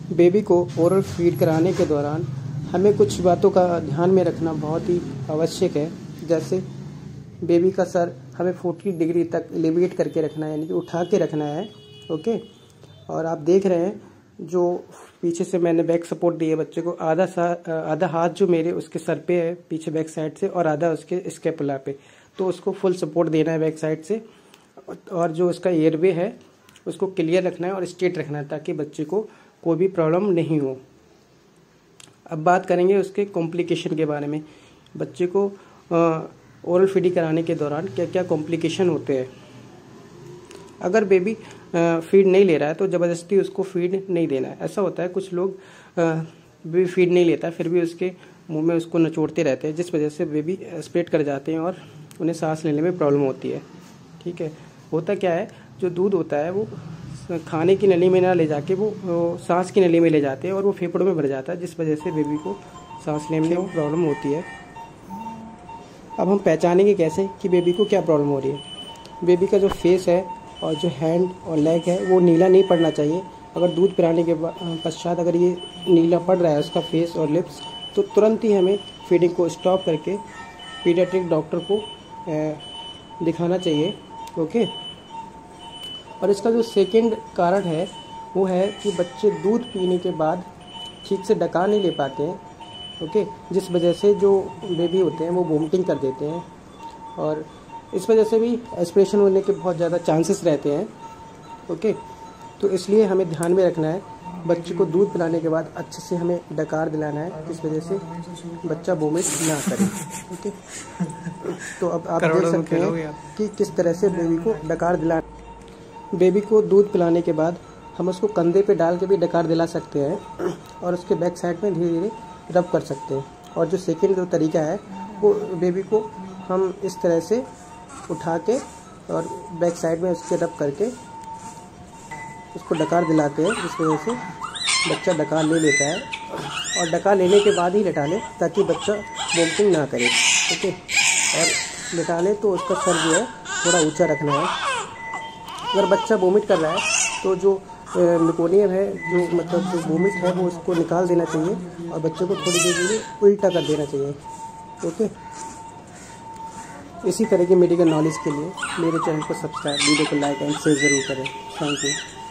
Baby को oral feed कराने के दौरान हमें कुछ बातों का ध्यान में रखना बहुत ही आवश्यक है। जैसे बेबी का सर हमें 40 डिग्री तक एलिवेट करके रखना है, यानी कि उठा के रखना है। ओके। और आप देख रहे हैं जो पीछे से मैंने बैक सपोर्ट दी है बच्चे को, आधा हाथ जो मेरे उसके सर पे है पीछे बैक साइड से और आधा उसके स्कैपुला पे, तो उसको फुल सपोर्ट देना है बैक साइड से। और जो उसका एयरवे है उसको क्लियर रखना है और स्ट्रेट रखना है ताकि बच्चे को कोई भी प्रॉब्लम नहीं हो। अब बात करेंगे उसके कॉम्प्लिकेशन के बारे में। बच्चे को ओरल फीडिंग कराने के दौरान क्या क्या कॉम्प्लिकेशन होते हैं। अगर बेबी फीड नहीं ले रहा है तो ज़बरदस्ती उसको फीड नहीं देना है। ऐसा होता है कुछ लोग बेबी फीड नहीं लेता फिर भी उसके मुंह में उसको नचोड़ते रहते हैं, जिस वजह से बेबी स्प्रेड कर जाते हैं और उन्हें सांस लेने में प्रॉब्लम होती है। ठीक है। होता क्या है, जो दूध होता है वो खाने की नली में ना ले जाके वो सांस की नली में ले जाते हैं और वो फेफड़ों में भर जाता है, जिस वजह से बेबी को सांस लेने में प्रॉब्लम होती है। अब हम पहचानेंगे कैसे कि बेबी को क्या प्रॉब्लम हो रही है। बेबी का जो फेस है और जो हैंड और लेग है वो नीला नहीं पड़ना चाहिए। अगर दूध पिलाने के पश्चात अगर ये नीला पड़ रहा है उसका फेस और लिप्स, तो तुरंत ही हमें फीडिंग को स्टॉप करके पीडियाट्रिक डॉक्टर को दिखाना चाहिए। ओके। और इसका जो सेकंड कारण है वो है कि बच्चे दूध पीने के बाद ठीक से डकार नहीं ले पाते हैं। ओके। जिस वजह से जो बेबी होते हैं वो वोमिटिंग कर देते हैं और इस वजह से भी एस्पिरेशन होने के बहुत ज़्यादा चांसेस रहते हैं। ओके। तो इसलिए हमें ध्यान में रखना है, बच्चे को दूध पिलाने के बाद अच्छे से हमें डकार दिलाना है, जिस वजह से बच्चा वोमिट ना करे। ओके। तो अब आप देख सकते हैं कि किस तरह से बेबी को डकार दिलाना। बेबी को दूध पिलाने के बाद हम उसको कंधे पे डाल के भी डकार दिला सकते हैं और उसके बैक साइड में धीरे धीरे रब कर सकते हैं। और जो सेकेंड जो तरीका है वो बेबी को हम इस तरह से उठा के और बैक साइड में उसके रब करके उसको डकार दिलाते हैं, जिस वजह से बच्चा डकार ले लेता है। और डकार लेने के बाद ही लेटा लें ताकि बच्चा वोमिटिंग ना करे। ओके। और लेटा लें तो उसका सर जो है थोड़ा ऊंचा रखना है। अगर बच्चा वोमिट कर रहा है तो जो निकोनियम है, जो मतलब जो वोमिट है, वो उसको निकाल देना चाहिए और बच्चे को थोड़ी देर के लिए उल्टा कर देना चाहिए। ओके। इसी तरह की मेडिकल नॉलेज के लिए मेरे चैनल को सब्सक्राइब, वीडियो को लाइक एंड शेयर ज़रूर करें। Thank you.